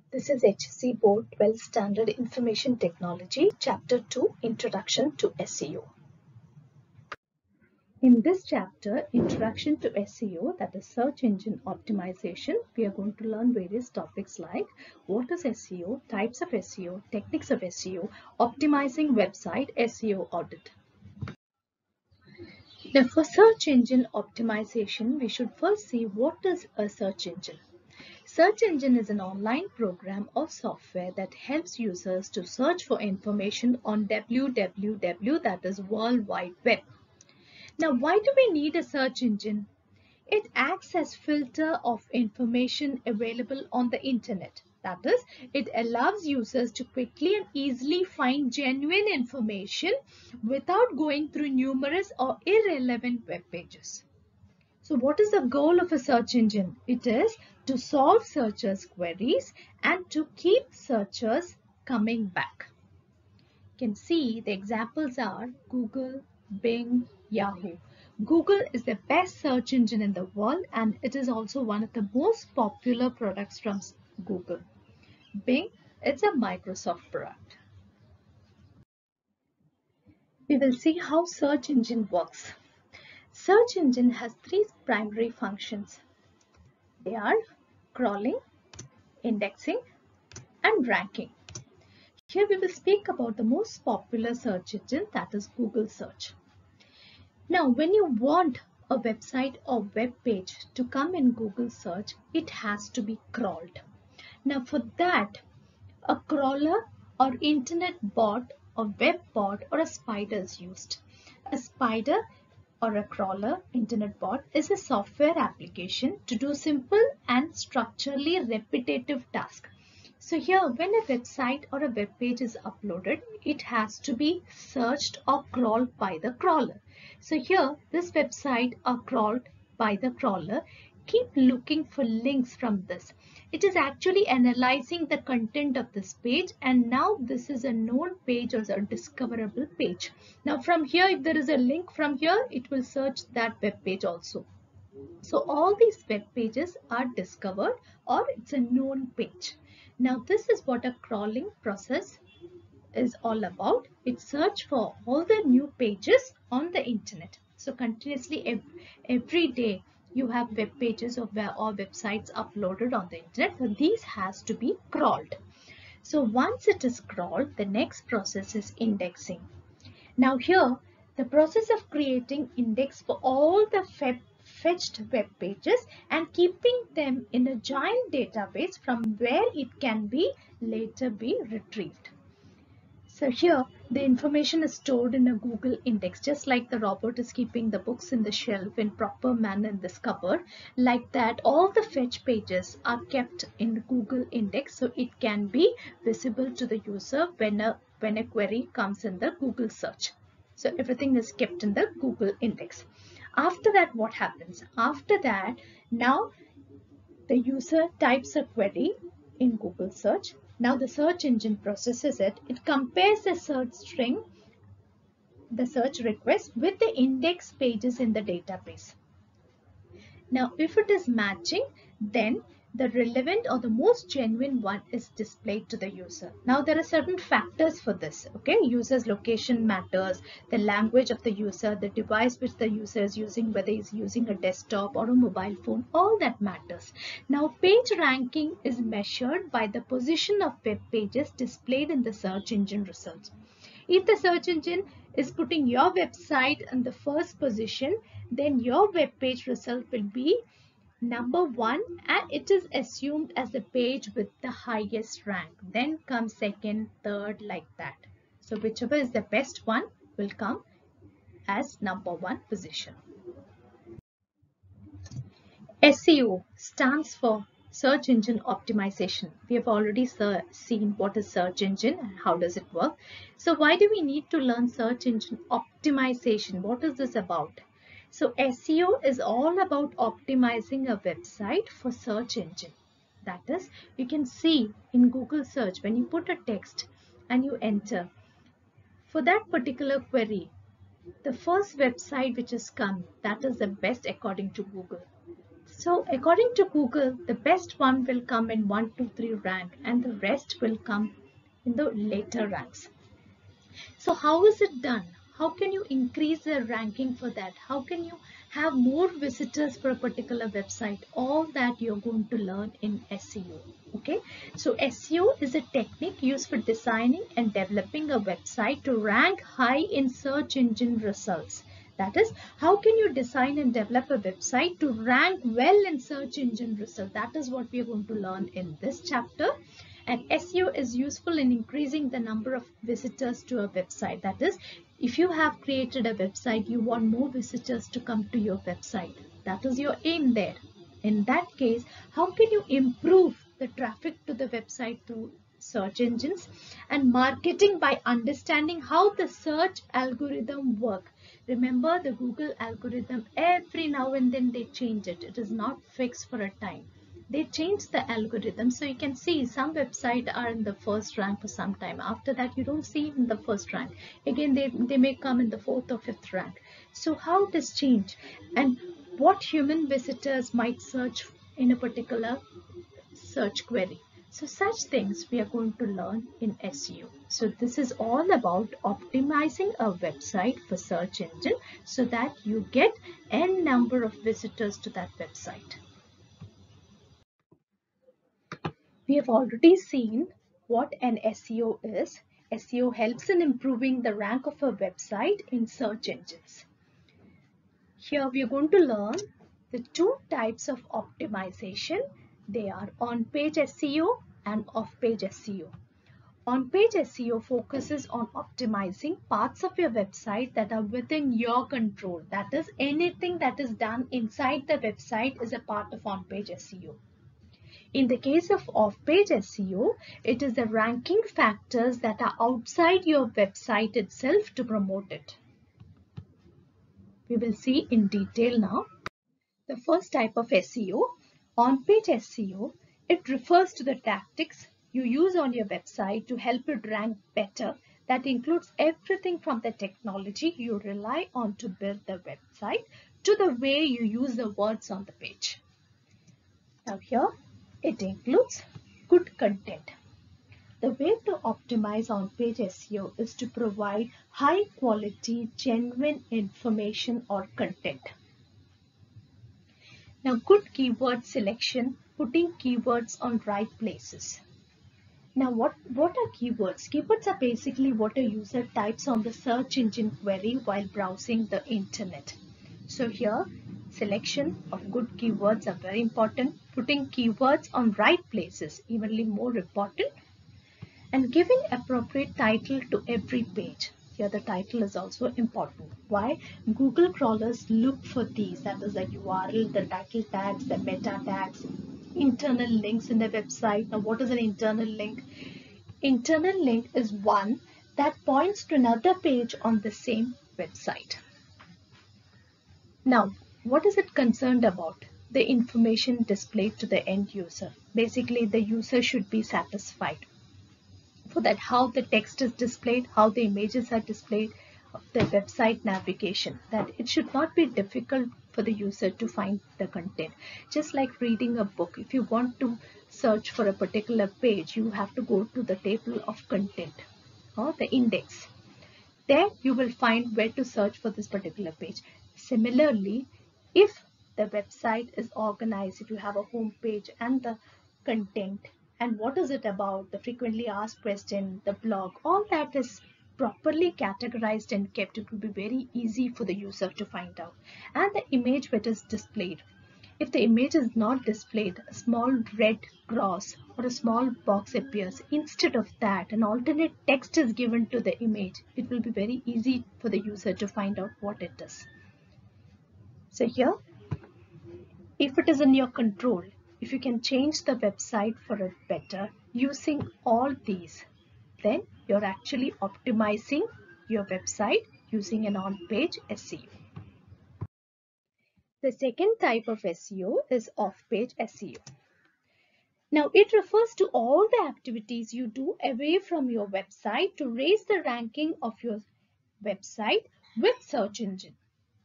This is HSC Board 12 Standard Information Technology, Chapter 2, Introduction to SEO. In this chapter, Introduction to SEO, that is Search Engine Optimization, we are going to learn various topics like what is SEO, types of SEO, techniques of SEO, optimizing website, SEO audit. Now, for search engine optimization, we should first see what is a search engine. Search engine is an online program or software that helps users to search for information on www, that is World Wide Web. Now, why do we need a search engine? It acts as filter of information available on the internet. That is, it allows users to quickly and easily find genuine information without going through numerous or irrelevant web pages. So what is the goal of a search engine? It is to solve searchers' queries and to keep searchers coming back. You can see the examples are Google, Bing, Yahoo. Google is the best search engine in the world and it is also one of the most popular products from Google. Bing, it's a Microsoft product. We will see how search engine works. Search engine has three primary functions. They are crawling, indexing, and ranking. Here we will speak about the most popular search engine, that is Google search. Now, when you want a website or web page to come in Google search, it has to be crawled. Now, for that, a crawler or internet bot or web bot or a spider is used. A spider or a crawler internet bot is a software application to do simple and structurally repetitive tasks. So here, when a website or a web page is uploaded, it has to be searched or crawled by the crawler. So here, this website are crawled by the crawler. Keep looking for links from this. It is actually analyzing the content of this page, and now this is a known page or a discoverable page. Now from here, if there is a link from here, it will search that web page also. So all these web pages are discovered or it's a known page. Now this is what a crawling process is all about. It searches for all the new pages on the internet. So continuously every day you have web pages or websites uploaded on the internet. So these has to be crawled. So once it is crawled, the next process is indexing. Now here, the process of creating index for all the fetched web pages and keeping them in a giant database from where it can be later be retrieved. So here the information is stored in a Google index, just like the robot is keeping the books in the shelf in proper manner in this cupboard. Like that, all the fetch pages are kept in the Google index, so it can be visible to the user when a query comes in the Google search. So everything is kept in the Google index. After that, what happens? After that, now the user types a query in Google search. Now the search engine processes it. It compares the search string, the search request with the index pages in the database. Now if it is matching, then the relevant or the most genuine one is displayed to the user. Now there are certain factors for this. Okay, user's location matters, the language of the user, the device which the user is using, whether he's using a desktop or a mobile phone, all that matters. Now page ranking is measured by the position of web pages displayed in the search engine results. If the search engine is putting your website in the first position, then your web page result will be number 1 and it is assumed as the page with the highest rank. Then comes second, third, like that. So whichever is the best one will come as number 1 position. SEO stands for Search Engine Optimization. We have already seen what is search engine and how does it work. So why do we need to learn search engine optimization? What is this about? So SEO is all about optimizing a website for search engine. That is, you can see in Google search when you put a text and you enter for that particular query, the first website which has come, that is the best according to Google. So according to Google, the best one will come in 1, 2, 3 rank and the rest will come in the later ranks. So how is it done? How can you increase the ranking for that? How can you have more visitors for a particular website? All that you're going to learn in SEO. Okay, so SEO is a technique used for designing and developing a website to rank high in search engine results. That is, how can you design and develop a website to rank well in search engine results? That is what we are going to learn in this chapter. And SEO is useful in increasing the number of visitors to a website. That is, if you have created a website, you want more visitors to come to your website. That is your aim there. In that case, how can you improve the traffic to the website through search engines and marketing by understanding how the search algorithm work? Remember, the Google algorithm, every now and then they change it. It is not fixed for a time. They change the algorithm, so you can see some websites are in the first rank for some time. After that, you don't see in the first rank. Again, they may come in the fourth or fifth rank. So how does change, and what human visitors might search in a particular search query? So such things we are going to learn in SEO. So this is all about optimizing a website for search engine so that you get n number of visitors to that website. We have already seen what an SEO is. SEO helps in improving the rank of a website in search engines. Here we are going to learn the two types of optimization. They are on-page SEO and off-page SEO. On-page SEO focuses on optimizing parts of your website that are within your control. That is, anything that is done inside the website is a part of on-page SEO. In the case of off-page SEO, it is the ranking factors that are outside your website itself to promote it. We will see in detail now. The first type of SEO, on-page SEO, it refers to the tactics you use on your website to help it rank better. That includes everything from the technology you rely on to build the website to the way you use the words on the page. Now here, it includes good content. The way to optimize on-page SEO is to provide high quality, genuine information or content. Now, good keyword selection, putting keywords on right places. Now, what are keywords? Keywords are basically what a user types on the search engine query while browsing the internet. So here, selection of good keywords are very important. Putting keywords on right places, evenly more important. And giving appropriate title to every page. Here the title is also important. Why? Google crawlers look for these. That is the URL, the title tags, the meta tags, internal links in the website. Now what is an internal link? Internal link is one that points to another page on the same website. Now, what is it concerned about? The information displayed to the end user. Basically, the user should be satisfied. For that, how the text is displayed, how the images are displayed, the website navigation, that it should not be difficult for the user to find the content. Just like reading a book, if you want to search for a particular page, you have to go to the table of content or the index. There you will find where to search for this particular page. Similarly, if the website is organized, if you have a home page and the content, and what is it about, the frequently asked question, the blog, all that is properly categorized and kept, it will be very easy for the user to find out. And the image that is displayed. If the image is not displayed, a small red cross or a small box appears. Instead of that, an alternate text is given to the image. It will be very easy for the user to find out what it is. So here, if it is in your control, if you can change the website for it better using all these, then you're actually optimizing your website using an on-page SEO. The second type of SEO is off-page SEO. Now, it refers to all the activities you do away from your website to raise the ranking of your website with search engine.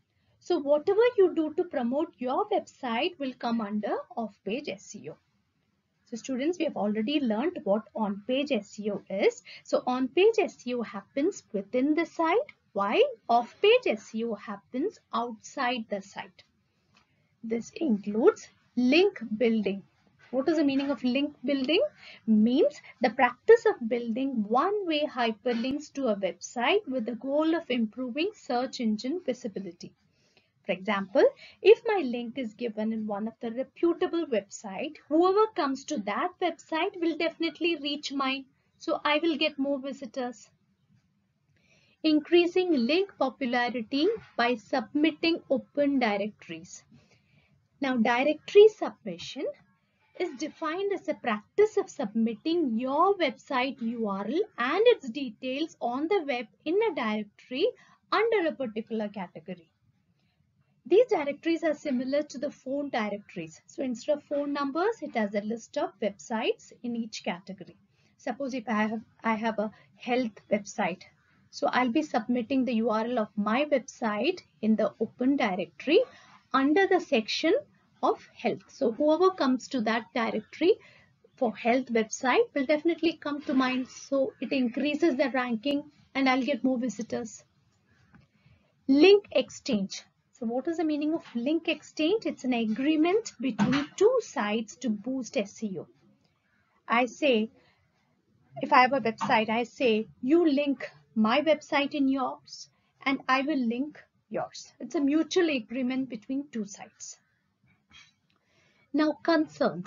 So whatever you do to promote your website will come under off-page SEO. So students, we have already learned what on-page SEO is. So on-page SEO happens within the site, while off-page SEO happens outside the site. This includes link building. What is the meaning of link building? Means the practice of building one-way hyperlinks to a website with the goal of improving search engine visibility. For example, if my link is given in one of the reputable website, whoever comes to that website will definitely reach mine. So I will get more visitors. Increasing link popularity by submitting open directories. Now, directory submission is defined as a practice of submitting your website URL and its details on the web in a directory under a particular category. These directories are similar to the phone directories. So instead of phone numbers, it has a list of websites in each category. Suppose if I have a health website. So I'll be submitting the URL of my website in the open directory under the section of health. So whoever comes to that directory for health website will definitely come to mine. So it increases the ranking and I'll get more visitors. Link exchange. So what is the meaning of link exchange? It's an agreement between two sides to boost SEO. I say, if I have a website, I say you link my website in yours and I will link yours. It's a mutual agreement between two sides. Now concerns.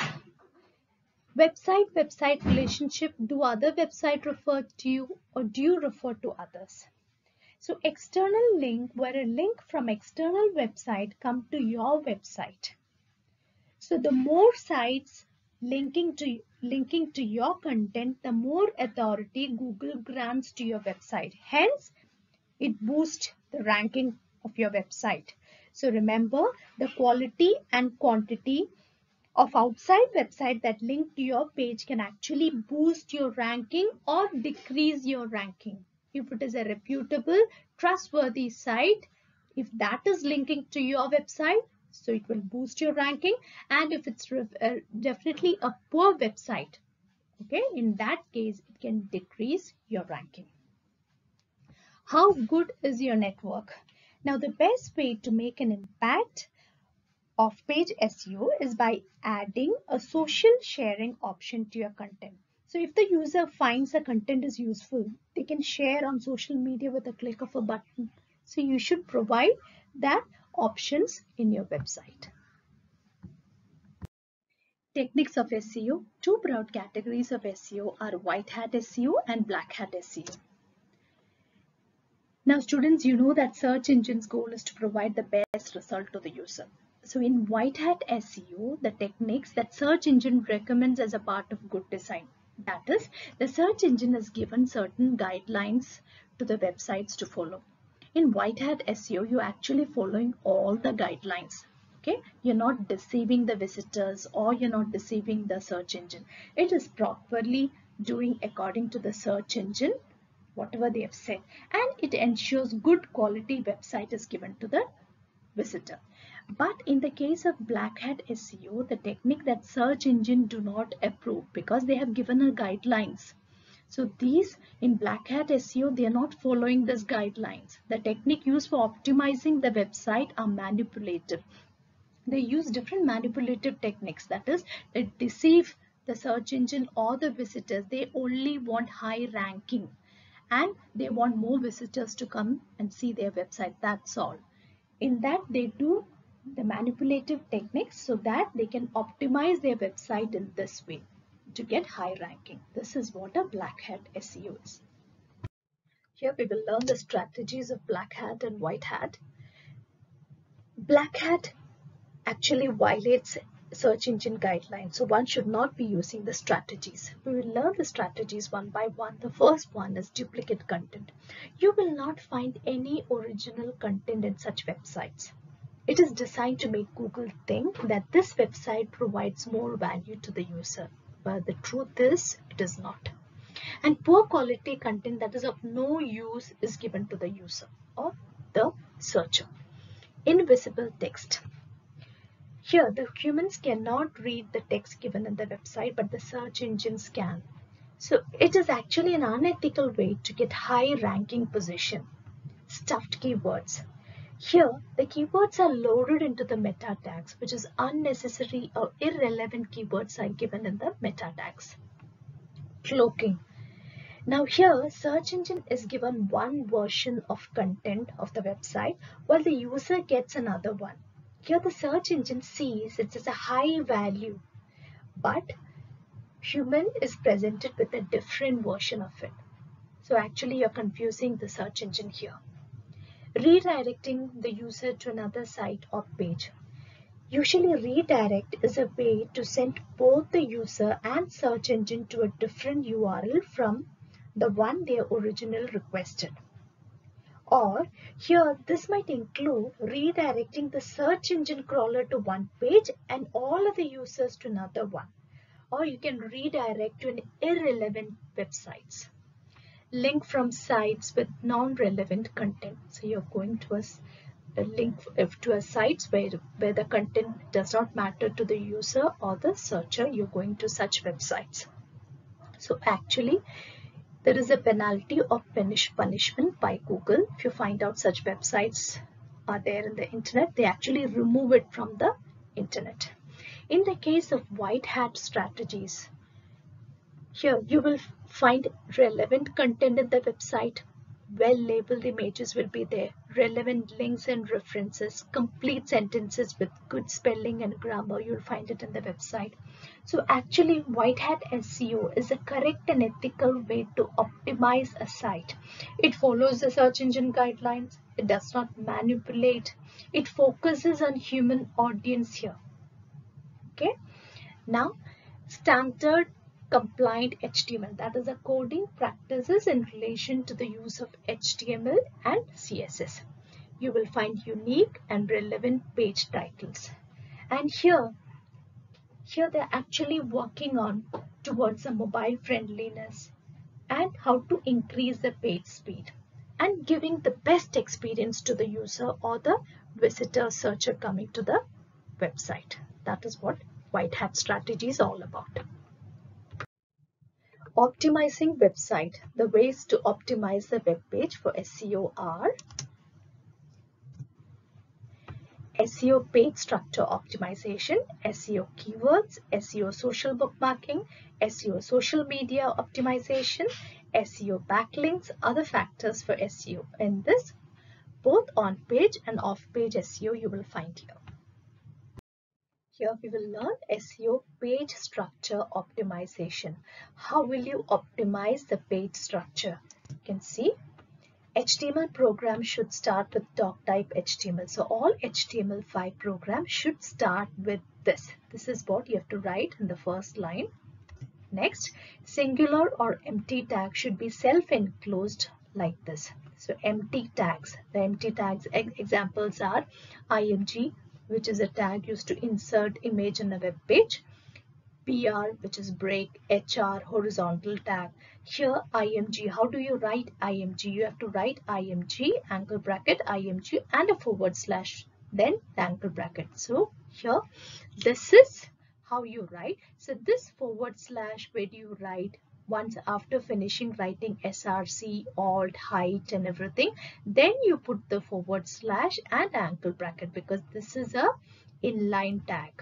Website relationship. Do other websites refer to you or do you refer to others? So external link, where a link from external website come to your website. So the more sites linking to your content, the more authority Google grants to your website. Hence, it boosts the ranking of your website. So remember, the quality and quantity of outside website that link to your page can actually boost your ranking or decrease your ranking. If it is a reputable, trustworthy site, if that is linking to your website, so it will boost your ranking. And if it's definitely a poor website, okay, in that case, it can decrease your ranking. How good is your network? Now, the best way to make an impact off-page SEO is by adding a social sharing option to your content. So if the user finds the content is useful, they can share on social media with a click of a button. So you should provide that options in your website. Techniques of SEO. Two broad categories of SEO are white hat SEO and black hat SEO. Now students, you know that search engine's goal is to provide the best result to the user. So in white hat SEO, the techniques that search engine recommends as a part of good design. That is, the search engine is given certain guidelines to the websites to follow. In white hat SEO, you're actually following all the guidelines. Okay, you're not deceiving the visitors or you're not deceiving the search engine. It is properly doing according to the search engine whatever they have said, and it ensures good quality website is given to the visitor. But in the case of black hat SEO, the technique that search engine do not approve because they have given a guidelines. So these in black hat SEO, they are not following these guidelines. The technique used for optimizing the website are manipulative. They use different manipulative techniques, that is, they deceive the search engine or the visitors. They only want high ranking and they want more visitors to come and see their website. That's all. In that, they do the manipulative techniques so that they can optimize their website in this way to get high ranking. This is what a black hat SEO is. Here we will learn the strategies of black hat and white hat. Black hat actually violates search engine guidelines, so one should not be using the strategies. We will learn the strategies one by one. The first one is duplicate content. You will not find any original content in such websites. It is designed to make Google think that this website provides more value to the user, but the truth is it is not. And poor quality content that is of no use is given to the user or the searcher. Invisible text. Here, the humans cannot read the text given in the website, but the search engines can. So it is actually an unethical way to get high ranking position. Stuffed keywords. Here, the keywords are loaded into the meta tags, which is unnecessary or irrelevant keywords are given in the meta tags. Cloaking. Now here, search engine is given one version of content of the website while the user gets another one. Here the search engine sees it as a high value, but human is presented with a different version of it. So actually you're confusing the search engine here. Redirecting the user to another site or page. Usually redirect is a way to send both the user and search engine to a different URL from the one they originally requested. Or here this might include redirecting the search engine crawler to one page and all of the users to another one. Or you can redirect to an irrelevant websites. Link from sites with non-relevant content. So you're going to a link to a sites where the content does not matter to the user or the searcher. You're going to such websites. So actually there is a penalty of punishment by Google. If you find out such websites are there in the internet, they actually remove it from the internet. In the case of white hat strategies, here you will find relevant content in the website. Well-labeled images will be there, relevant links and references, complete sentences with good spelling and grammar, you'll find it in the website. So actually white hat SEO is a correct and ethical way to optimize a site. It follows the search engine guidelines, it does not manipulate, it focuses on human audience here. Okay, now standard compliant HTML, that is a coding practices in relation to the use of HTML and CSS. You will find unique and relevant page titles. And here they're actually working on towards the mobile friendliness and how to increase the page speed and giving the best experience to the user or the visitor searcher coming to the website. That is what white hat strategy is all about. Optimizing website. The ways to optimize the web page for SEO are SEO page structure optimization, SEO keywords, SEO social bookmarking, SEO social media optimization, SEO backlinks, other factors for SEO. In this, both on-page and off-page SEO you will find here. Here we will learn SEO page structure optimization. How will you optimize the page structure? You can see HTML program should start with doc type HTML. So all HTML5 programs should start with this. This is what you have to write in the first line. Next, singular or empty tag should be self-enclosed like this. So empty tags. The empty tags examples are IMG, which is a tag used to insert image on a web page. PR, which is break, HR, horizontal tag. Here IMG, how do you write IMG? You have to write IMG, angle bracket, IMG and a /, then the angle bracket. So here, this is how you write. So this /, where do you write? Once after finishing writing SRC, alt, height and everything, then you put the / and angle bracket because this is a inline tag.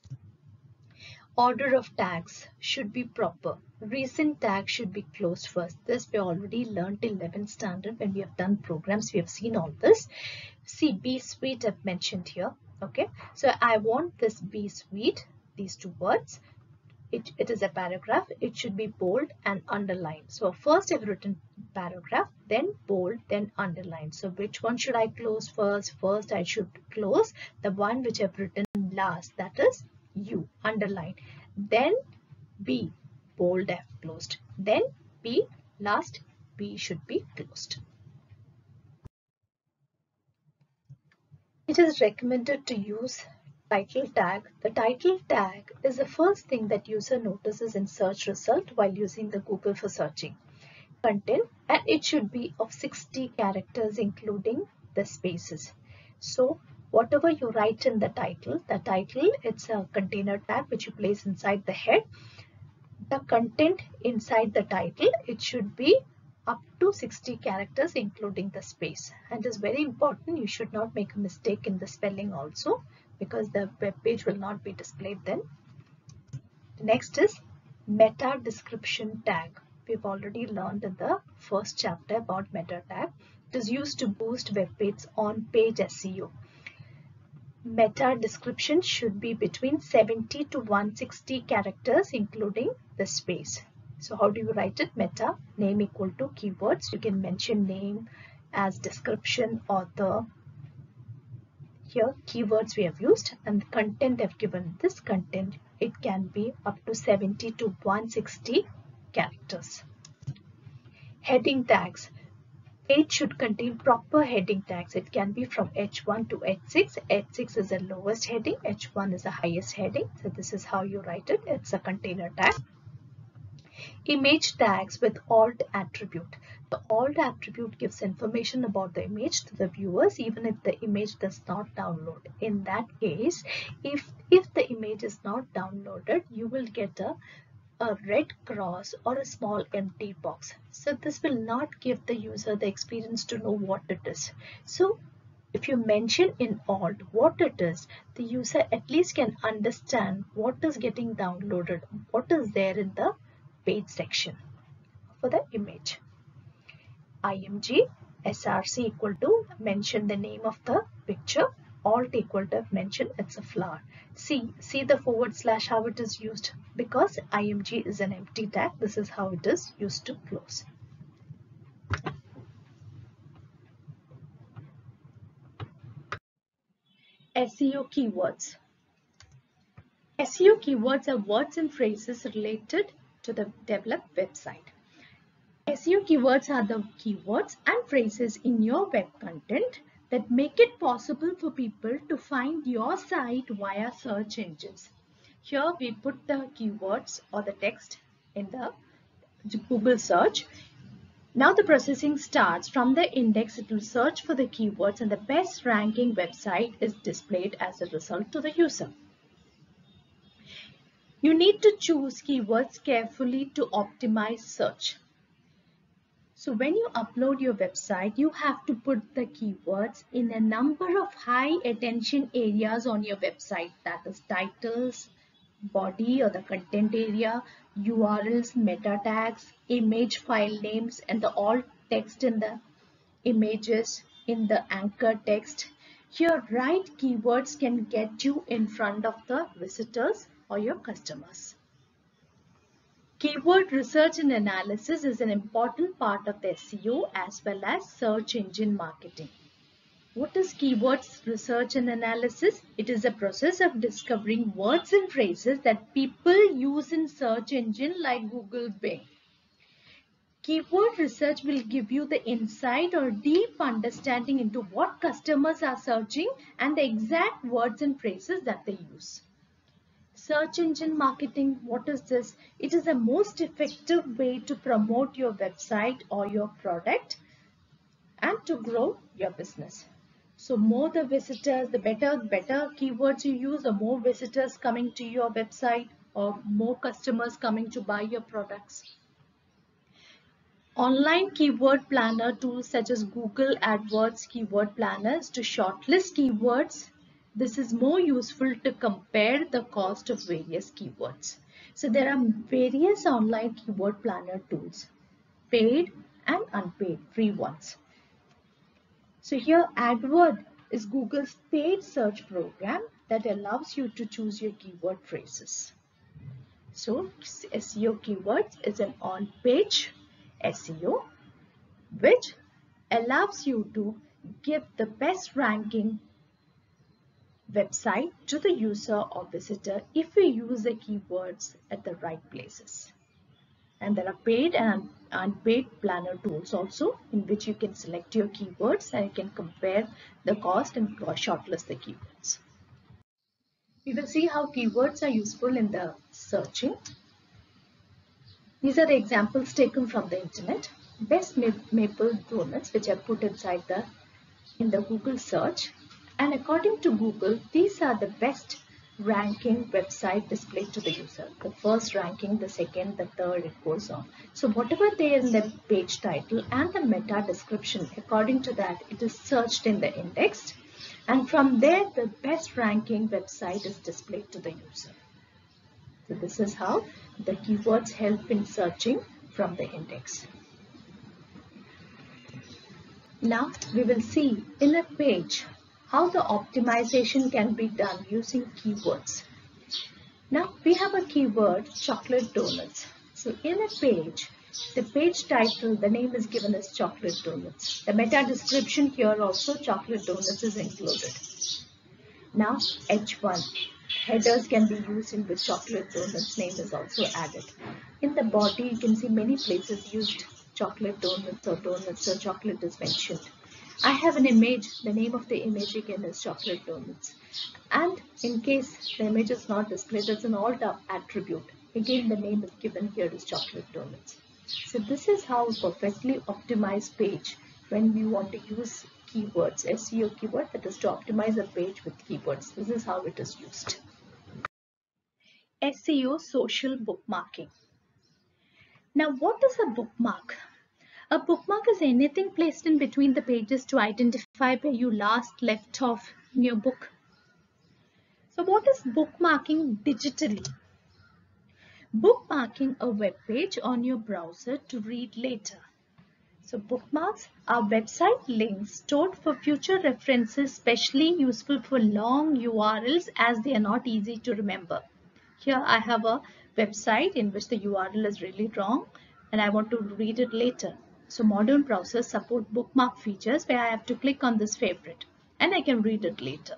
Order of tags should be proper. Recent tag should be closed first. This we already learned till 11th standard when we have done programs. We have seen all this. See, B suite I've mentioned here. Okay, so I want this B suite, these two words. It is a paragraph. It should be bold and underlined. So first I've written paragraph, then bold, then underline. So which one should I close first? First I should close the one which I've written last, that is U, underline. Then B, bold, I've closed. Then B, last B should be closed. It is recommended to use title tag. The title tag is the first thing that user notices in search result while using the Google for searching content, and it should be of 60 characters including the spaces. So whatever you write in the title, it's a container tag which you place inside the head. The content inside the title, it should be up to 60 characters including the space, and it is very important you should not make a mistake in the spelling also, because the web page will not be displayed then. Next is meta description tag. We've already learned in the first chapter about meta tag. It is used to boost web page on page SEO. Meta description should be between 70 to 160 characters including the space. So how do you write it? Meta, name equal to keywords. You can mention name as description, author. Here keywords we have used, and the content I've given this content. It can be up to 70 to 160 characters. Heading tags. Page should contain proper heading tags. It can be from H1 to H6. H6 is the lowest heading, H1 is the highest heading. So this is how you write it. It's a container tag. Image tags with alt attribute. The alt attribute gives information about the image to the viewers even if the image does not download. In that case, if the image is not downloaded, you will get a red cross or a small empty box. So this will not give the user the experience to know what it is. So if you mention in alt what it is, the user at least can understand what is getting downloaded, what is there in the page section for the image. IMG, SRC equal to mention the name of the picture, alt equal to mention it's a flower. See the forward slash how it is used, because IMG is an empty tag. This is how it is used to close. SEO keywords. SEO keywords are words and phrases related to the developed website. SEO keywords are the keywords and phrases in your web content that make it possible for people to find your site via search engines. Here we put the keywords or the text in the Google search. Now the processing starts. From the index, it will search for the keywords and the best ranking website is displayed as a result to the user. You need to choose keywords carefully to optimize search. So when you upload your website, you have to put the keywords in a number of high attention areas on your website, that is titles, body or the content area, URLs, meta tags, image file names, and the alt text in the images, in the anchor text. Here, right keywords can get you in front of the visitors or your customers. Keyword research and analysis is an important part of the SEO as well as search engine marketing. What is keywords research and analysis? It is a process of discovering words and phrases that people use in search engine like Google, Bing. Keyword research will give you the insight or deep understanding into what customers are searching and the exact words and phrases that they use. Search engine marketing, what is this? It is the most effective way to promote your website or your product and to grow your business. So more the visitors, the better keywords you use, the more visitors coming to your website or more customers coming to buy your products. Online keyword planner tools such as Google AdWords keyword planners to shortlist keywords. This is more useful to compare the cost of various keywords. So there are various online keyword planner tools, paid and unpaid, free ones. So here AdWords is Google's paid search program that allows you to choose your keyword phrases. So SEO keywords is an on-page SEO which allows you to give the best ranking website to the user or visitor if you use the keywords at the right places. And there are paid and unpaid planner tools also in which you can select your keywords and you can compare the cost and shortlist the keywords. We will see how keywords are useful in the searching. These are the examples taken from the internet. Best maple donuts which are put inside in the Google search, And according to Google, these are the best ranking website displayed to the user. The first ranking, the second, the third, it goes on. So whatever there in the page title and the meta description, according to that, it is searched in the index. And from there, the best ranking website is displayed to the user. So this is how the keywords help in searching from the index. Now we will see in a page how the optimization can be done using keywords. Now we have a keyword chocolate donuts. So in a page, the page title, the name is given as chocolate donuts. The meta description here also chocolate donuts is included. Now H1, headers can be used in which chocolate donuts name is also added. In the body you can see many places used chocolate donuts or chocolate is mentioned. I have an image, the name of the image again is chocolate donuts. And in case the image is not displayed as an alt attribute, again the name is given here is chocolate donuts. So this is how a perfectly optimized page when we want to use keywords, SEO keyword, that is to optimize a page with keywords. This is how it is used. SEO social bookmarking. Now what is a bookmark? A bookmark is anything placed in between the pages to identify where you last left off in your book. So what is bookmarking digitally? Bookmarking a web page on your browser to read later. So bookmarks are website links stored for future references, especially useful for long URLs as they are not easy to remember. Here I have a website in which the URL is really wrong and I want to read it later. So modern browsers support bookmark features where I have to click on this favorite and I can read it later.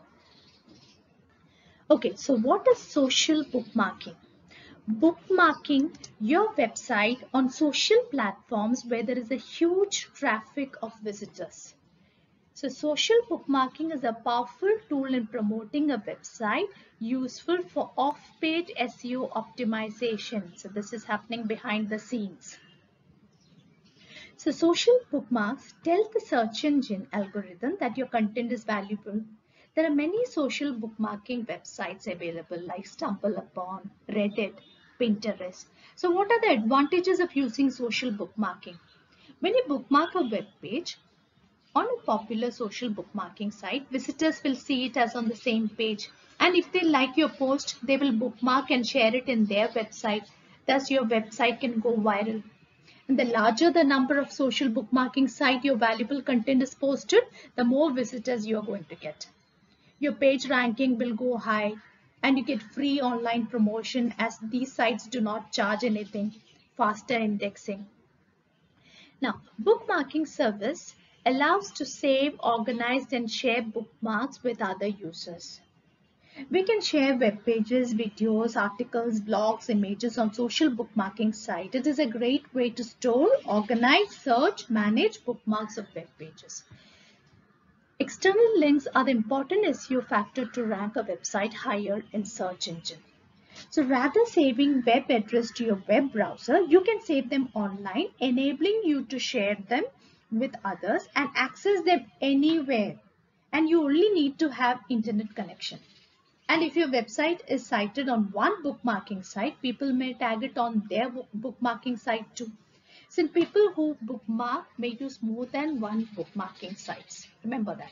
Okay, so what is social bookmarking? Bookmarking your website on social platforms where there is a huge traffic of visitors. So social bookmarking is a powerful tool in promoting a website useful for off-page SEO optimization. So this is happening behind the scenes. So social bookmarks tell the search engine algorithm that your content is valuable. There are many social bookmarking websites available like StumbleUpon, Reddit, Pinterest. So what are the advantages of using social bookmarking? When you bookmark a web page on a popular social bookmarking site, visitors will see it as on the same page. And if they like your post, they will bookmark and share it in their website. Thus your website can go viral. And the larger the number of social bookmarking site your valuable content is posted, the more visitors you are going to get. Your page ranking will go high and you get free online promotion as these sites do not charge anything, faster indexing. Now, bookmarking service allows to save, organize and share bookmarks with other users. We can share web pages, videos, articles, blogs, images on social bookmarking site. It is a great way to store, organize, search, manage bookmarks of web pages. External links are the important SEO factor to rank a website higher in search engine. So rather saving web address to your web browser, you can save them online, enabling you to share them with others and access them anywhere. And you only need to have internet connection. And if your website is cited on one bookmarking site, people may tag it on their bookmarking site too. Since people who bookmark may use more than one bookmarking sites. Remember that.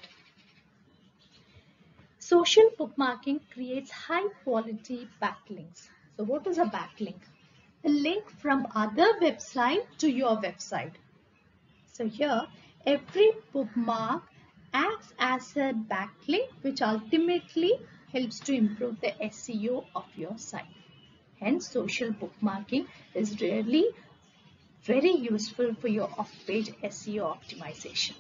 Social bookmarking creates high quality backlinks. So what is a backlink? A link from other website to your website. So here every bookmark acts as a backlink which ultimately helps to improve the SEO of your site. Hence social bookmarking is really very useful for your off-page SEO optimization.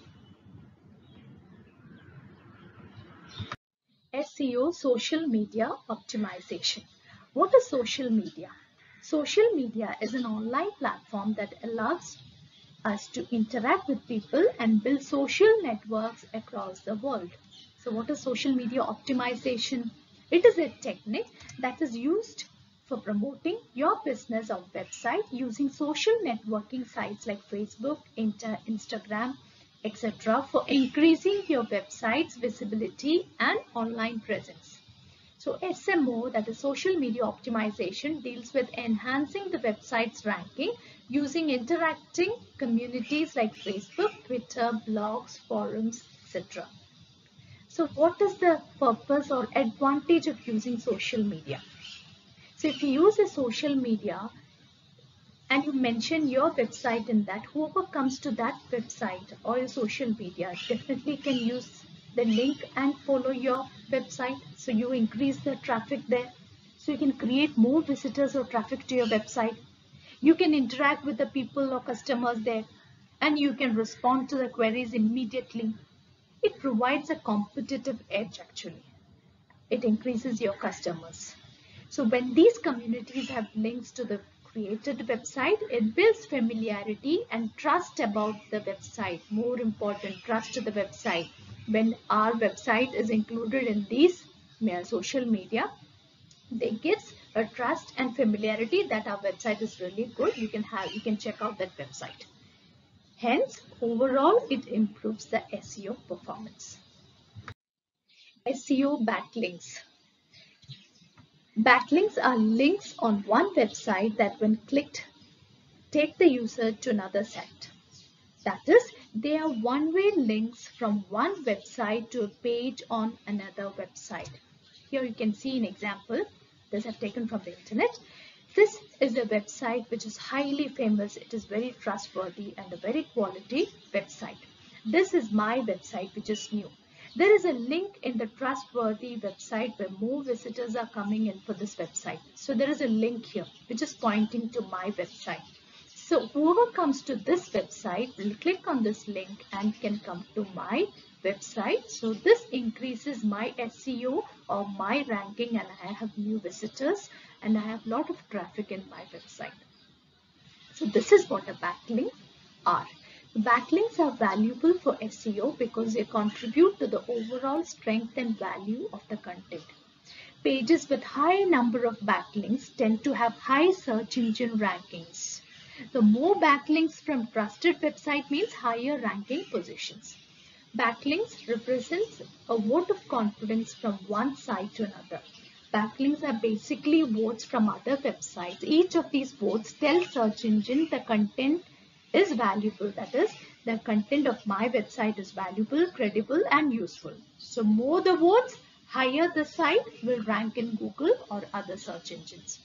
SEO social media optimization. What is social media? Social media is an online platform that allows us to interact with people and build social networks across the world. So what is social media optimization? It is a technique that is used for promoting your business or website using social networking sites like Facebook, Instagram, etc. for increasing your website's visibility and online presence. So SMO, that is social media optimization, deals with enhancing the website's ranking using interacting communities like Facebook, Twitter, blogs, forums, etc. So what is the purpose or advantage of using social media? So if you use a social media and you mention your website in that, whoever comes to that website or your social media definitely can use the link and follow your website. So you increase the traffic there. So you can create more visitors or traffic to your website. You can interact with the people or customers there, and you can respond to the queries immediately. It provides a competitive edge actually. It increases your customers. So when these communities have links to the created website, it builds familiarity and trust about the website. More important, trust to the website. When our website is included in these social media, they gives a trust and familiarity that our website is really good. You can check out that website. Hence, overall, it improves the SEO performance. SEO backlinks. Backlinks are links on one website that when clicked take the user to another site. That is, they are one-way links from one website to a page on another website. Here you can see an example. This I've taken from the internet. This is a website which is highly famous. It is very trustworthy and a very quality website. This is my website which is new. There is a link in the trustworthy website where more visitors are coming in for this website. So there is a link here which is pointing to my website. So whoever comes to this website will click on this link and can come to my website. So this increases my SEO or my ranking, and I have new visitors and I have a lot of traffic in my website. So this is what a backlink are. Backlinks are valuable for SEO because they contribute to the overall strength and value of the content. Pages with high number of backlinks tend to have high search engine rankings. The more backlinks from trusted website means higher ranking positions. Backlinks represents a vote of confidence from one site to another. Backlinks are basically votes from other websites. Each of these votes tells search engine the content is valuable. That is, the content of my website is valuable, credible, and useful. So more the votes, higher the site will rank in Google or other search engines.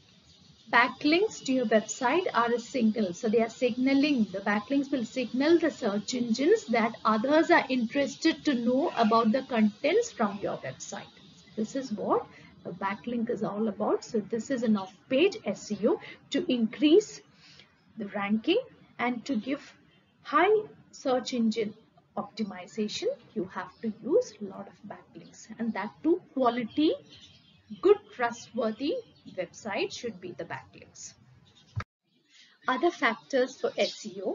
Backlinks to your website are a signal. So they are signaling. The backlinks will signal the search engines that others are interested to know about the contents from your website. This is what a backlink is all about. So this is an off-page SEO to increase the ranking and to give high search engine optimization. You have to use a lot of backlinks, and that too quality, good trustworthy website should be the backlinks. Other factors for SEO: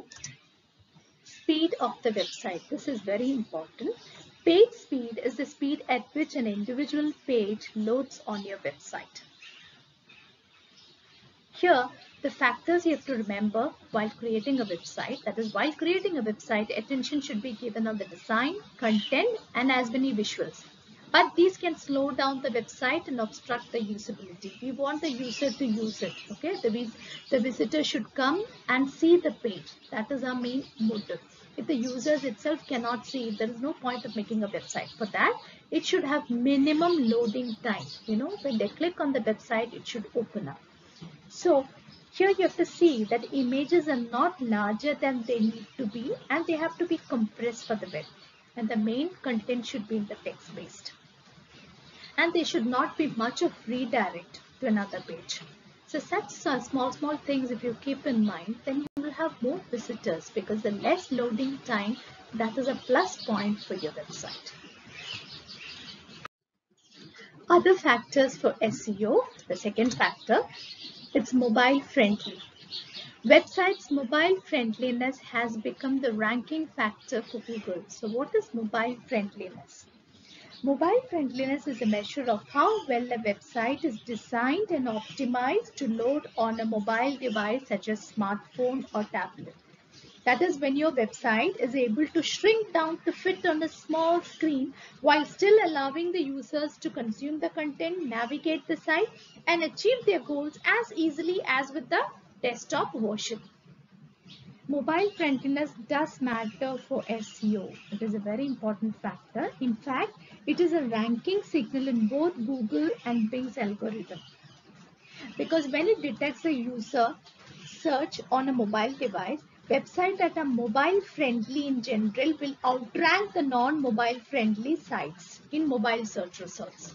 speed of the website. This is very important. Page speed is the speed at which an individual page loads on your website. Here, the factors you have to remember while creating a website, that is, while creating a website, attention should be given on the design, content, and as many visuals. But these can slow down the website and obstruct the usability. We want the user to use it. Okay, the visitor should come and see the page. That is our main motive. If the users itself cannot see it, there is no point of making a website. For that, it should have minimum loading time. When they click on the website, it should open up. So here you have to see that images are not larger than they need to be, and they have to be compressed for the web. And the main content should be in the text based. And there should not be much of redirect to another page. So such small things if you keep in mind, then you will have more visitors, because the less loading time, that is a plus point for your website. Other factors for SEO, the second factor, it's mobile friendly. Websites' mobile friendliness has become the ranking factor for Google. So what is mobile friendliness? Mobile friendliness is a measure of how well a website is designed and optimized to load on a mobile device such as smartphone or tablet. That is when your website is able to shrink down to fit on a small screen while still allowing the users to consume the content, navigate the site, and achieve their goals as easily as with the desktop version. Mobile friendliness does matter for SEO. It is a very important factor. In fact, it is a ranking signal in both Google and Bing's algorithm. Because when it detects a user search on a mobile device, websites that are mobile friendly in general will outrank the non-mobile friendly sites in mobile search results.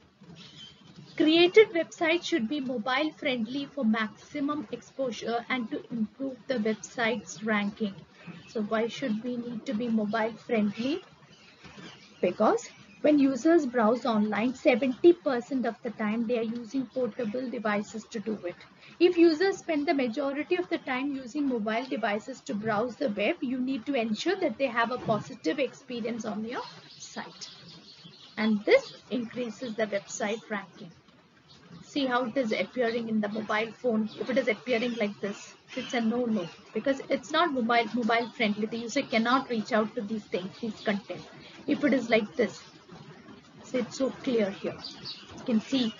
Created websites should be mobile friendly for maximum exposure and to improve the website's ranking. So why should we need to be mobile friendly? Because when users browse online, 70% of the time they are using portable devices to do it. If users spend the majority of the time using mobile devices to browse the web, you need to ensure that they have a positive experience on your site. And this increases the website ranking. See how it is appearing in the mobile phone. If it is appearing like this, it's a no because it's not mobile friendly. The user cannot reach out to these things, these content. If it is like this, so it's so clear here. You can see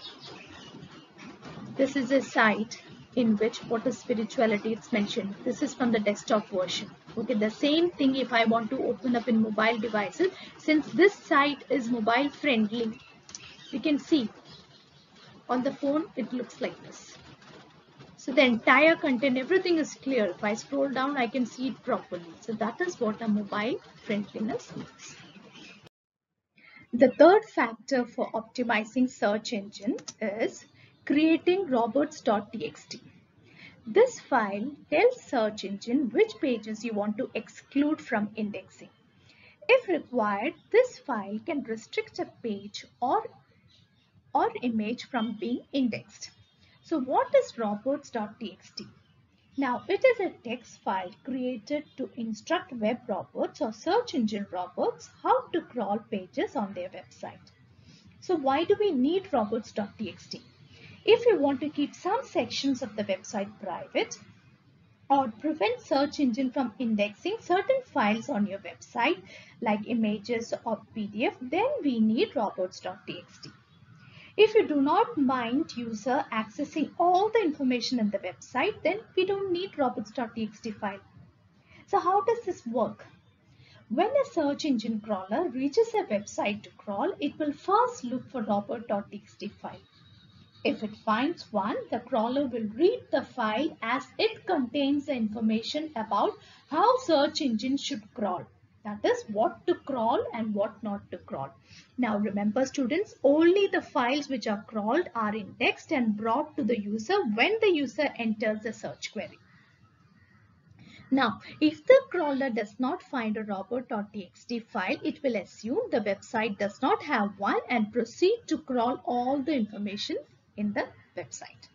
this is a site in which what is spirituality it's mentioned. This is from the desktop version. Okay, the same thing if I want to open up in mobile devices, since this site is mobile friendly, you can see on the phone it looks like this. So the entire content, everything is clear. If I scroll down, I can see it properly. So that is what a mobile friendliness means. The third factor for optimizing search engine is creating robots.txt. This file tells search engine which pages you want to exclude from indexing. If required, this file can restrict a page or image from being indexed. So what is robots.txt? Now, it is a text file created to instruct web robots or search engine robots how to crawl pages on their website. So why do we need robots.txt? If you want to keep some sections of the website private or prevent search engine from indexing certain files on your website like images or PDF, then we need robots.txt. If you do not mind user accessing all the information in the website, then we don't need robots.txt file. So how does this work? When a search engine crawler reaches a website to crawl, it will first look for robot.txt file. If it finds one, the crawler will read the file as it contains the information about how search engines should crawl. That is what to crawl and what not to crawl. Now remember students, only the files which are crawled are indexed and brought to the user when the user enters the search query. Now, if the crawler does not find a robot.txt file, it will assume the website does not have one and proceed to crawl all the information in the website.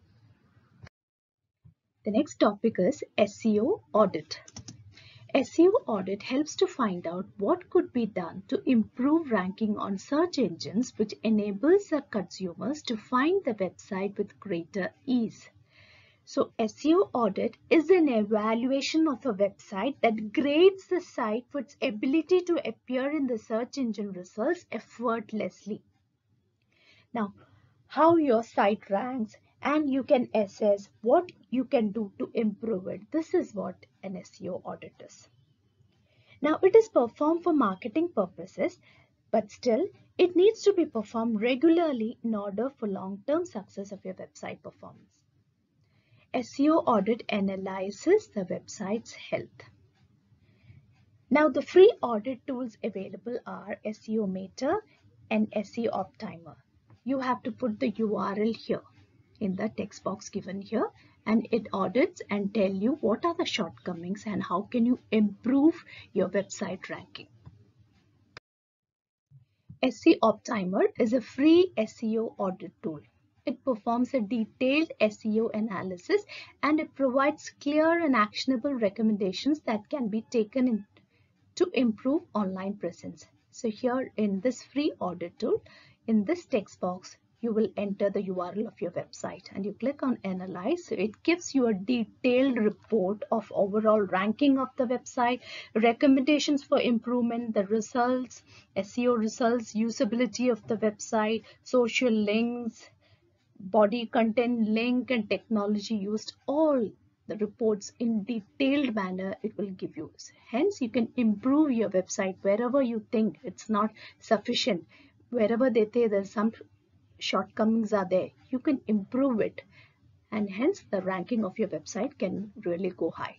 The next topic is SEO audit. SEO audit helps to find out what could be done to improve ranking on search engines, which enables the consumers to find the website with greater ease. So SEO audit is an evaluation of a website that grades the site for its ability to appear in the search engine results effortlessly. Now, how your site ranks and you can assess what you can do to improve it. This is what an SEO audit is. Now, it is performed for marketing purposes, but still it needs to be performed regularly in order for long-term success of your website performance. SEO audit analyzes the website's health. Now, the free audit tools available are SEO Mater and SEO Optimer. You have to put the URL here in the text box given here, and it audits and tell you what are the shortcomings and how can you improve your website ranking. SEO Optimer is a free SEO audit tool. It performs a detailed SEO analysis and it provides clear and actionable recommendations that can be taken to improve online presence. So here in this free audit tool, in this text box, you will enter the URL of your website and you click on analyze. So it gives you a detailed report of overall ranking of the website, recommendations for improvement, the results, SEO results, usability of the website, social links, body content, link and technology used, all the reports in detailed manner it will give you. Hence you can improve your website wherever you think it's not sufficient, wherever they say there's some shortcomings are there, you can improve it, and hence the ranking of your website can really go high.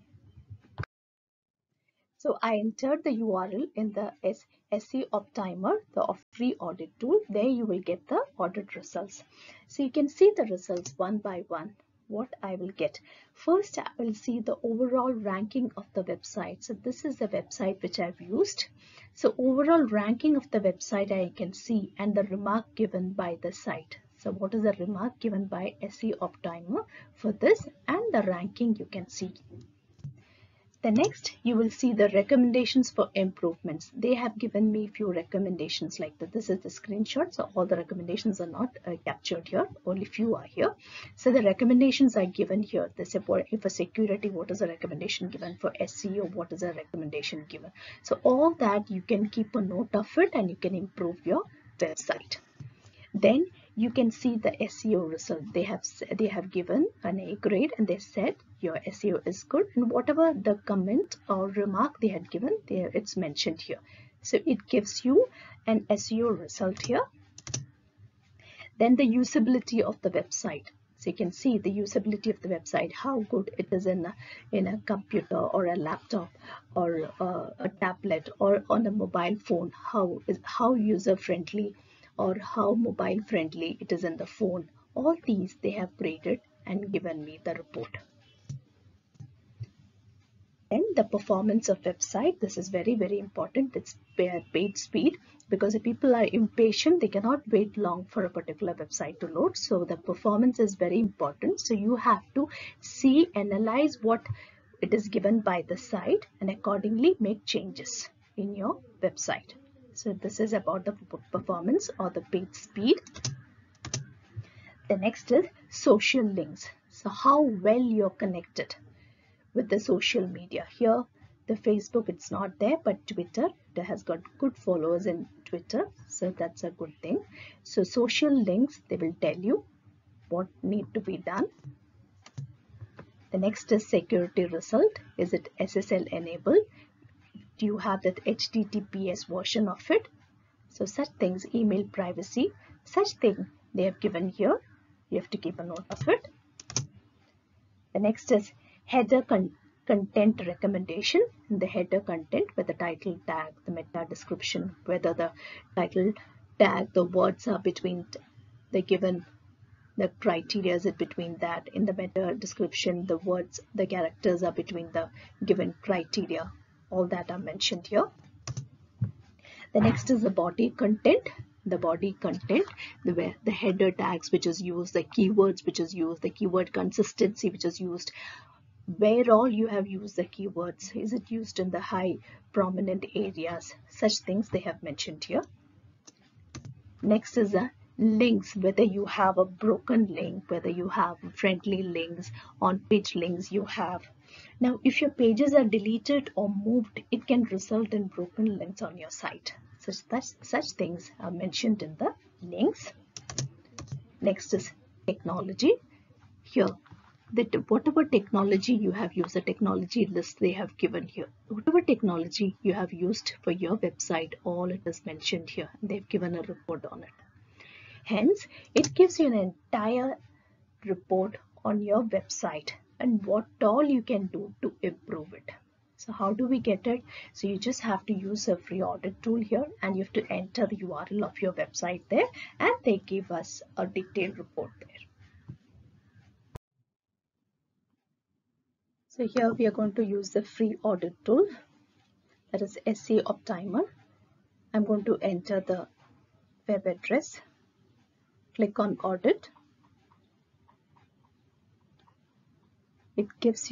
So I entered the URL in the SEO Optimer, the free audit tool. There you will get the audit results. So you can see the results one by one. What I will get. First, I will see the overall ranking of the website. So this is the website which I've used. So overall ranking of the website I can see, and the remark given by the site. So what is the remark given by SEO Optimer for this, and the ranking you can see. The next, you will see the recommendations for improvements. They have given me few recommendations like that. This is the screenshot, so all the recommendations are not captured here, only few are here. So the recommendations are given here. They say for security, what is the recommendation given? For SEO, what is the recommendation given? So all that you can keep a note of it and you can improve your website. Then you can see the SEO result. They have given an A grade and they said your SEO is good, and whatever the comment or remark they had given there, it's mentioned here. So it gives you an SEO result here. Then the usability of the website. So you can see the usability of the website, how good it is in a computer or a laptop or a tablet or on a mobile phone, how user friendly or how mobile friendly it is in the phone. All these they have graded and given me the report. Then the performance of website. This is very, very important. It's page speed, because if people are impatient, they cannot wait long for a particular website to load. So the performance is very important. So you have to see, analyze what it is given by the site and accordingly make changes in your website. So this is about the performance or the page speed. The next is social links. So how well you're connected with the social media. Here the Facebook, it's not there, but Twitter, it has got good followers in Twitter, so that's a good thing. So social links, they will tell you what need to be done. The next is security result. Is it SSL enabled? Do you have that HTTPS version of it? So such things, email privacy, such thing they have given here. You have to keep a note of it. The next is header content recommendation. In the header content, with the title tag, the meta description, whether the title tag, the words are between the given, the criteria is it between that. In the meta description, the words, the characters are between the given criteria. All that are mentioned here. The next is the body content. The body content, the header tags which is used, the keywords which is used, the keyword consistency which is used, where all you have used the keywords. Is it used in the high prominent areas? Such things they have mentioned here. Next is the links, whether you have a broken link, whether you have friendly links, on-page links you have. Now, if your pages are deleted or moved, it can result in broken links on your site. So such things are mentioned in the links. Next is technology. Here, whatever technology you have used, the technology list they have given here. Whatever technology you have used for your website, all it is mentioned here. They've given a report on it. Hence, it gives you an entire report on your website and what all you can do to improve it. So how do we get it? So you just have to use a free audit tool here, and you have to enter the URL of your website there, and they give us a detailed report there. So here we are going to use the free audit tool, that is SEO Optimer. I'm going to enter the web address, click on audit. It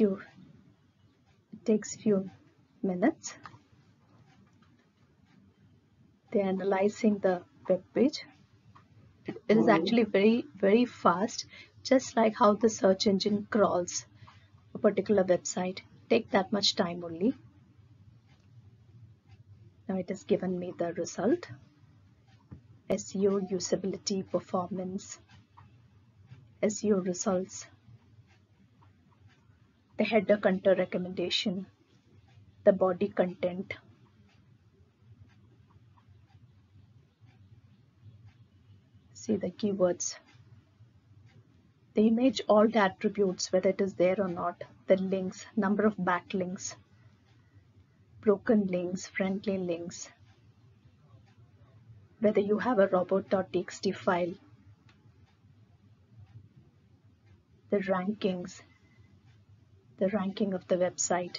takes few minutes. They're analyzing the web page. It is actually very fast, just like how the search engine crawls a particular website. Take that much time only. Now it has given me the result: SEO, usability, performance, SEO results, the header content recommendation, the body content, see the keywords, the image, all the attributes, whether it is there or not, the links, number of backlinks, broken links, friendly links, whether you have a robot.txt file, the rankings, the ranking of the website,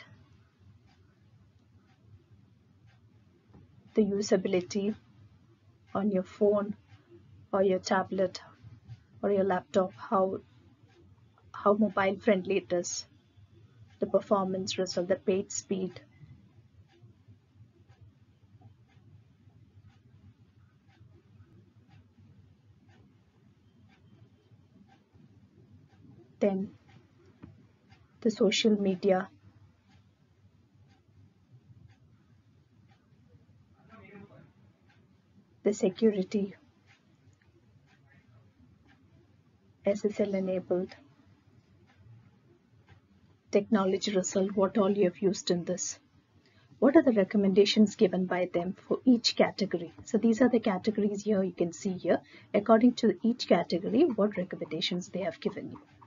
the usability on your phone or your tablet or your laptop, how mobile friendly it is, the performance result, the page speed, then the social media, the security, SSL enabled, technology result, what all you have used in this. What are the recommendations given by them for each category? So these are the categories here, you can see here, according to each category, what recommendations they have given you.